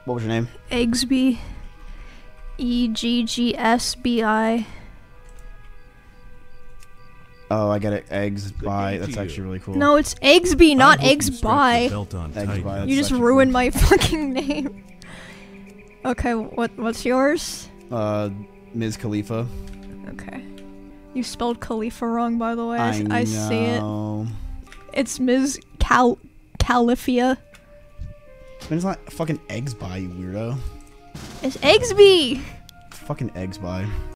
What was your name? Eggsby. EGGSBI. Oh, I get it. Eggs by. That's actually really cool. No, it's Eggsby, not Eggs by. Eggs by. You just ruined my fucking name. Okay, what's yours? Ms. Khalifa. Okay. You spelled Khalifa wrong, by the way. I see it. know. It's Ms. Califia. It's not fucking eggs by, you weirdo. It's Eggsby! Fucking eggs by.